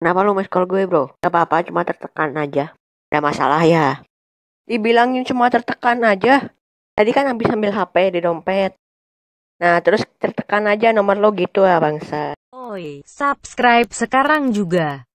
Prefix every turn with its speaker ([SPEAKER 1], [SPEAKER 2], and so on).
[SPEAKER 1] Kenapa lu miss call gue, bro? Gak apa-apa, cuma tertekan aja. Ada masalah ya? Dibilangin cuma tertekan aja. Tadi kan habis ambil HP di dompet. Nah, terus tertekan aja nomor lo gitu ya, bangsa.
[SPEAKER 2] Oi, subscribe sekarang juga.